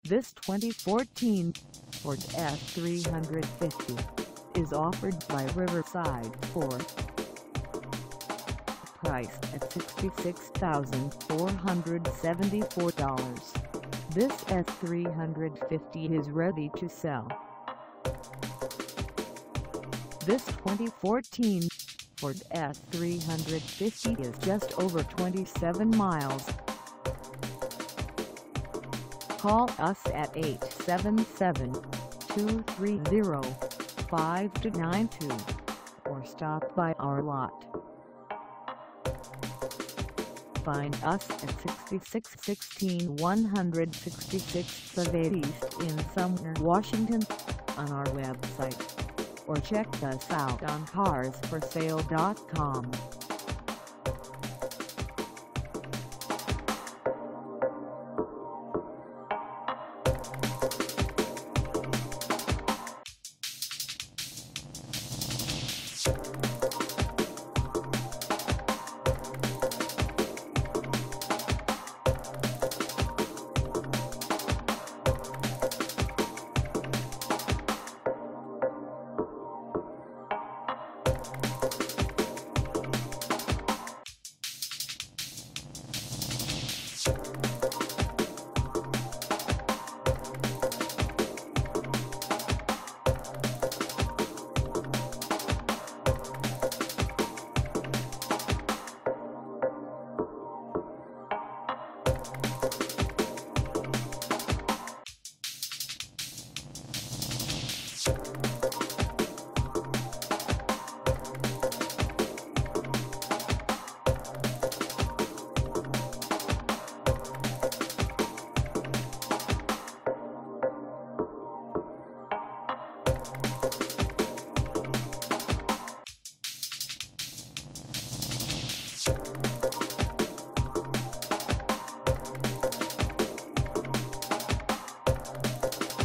This 2014 Ford F350 is offered by Riverside Ford. Priced at $66,474, this F350 is ready to sell. This 2014 Ford F350 is just over 27 miles. Call us at 877-230-5292 or stop by our lot. Find us at 6616 166th Ave East in Sumner, Washington, on our website, or check us out on carsforsale.com.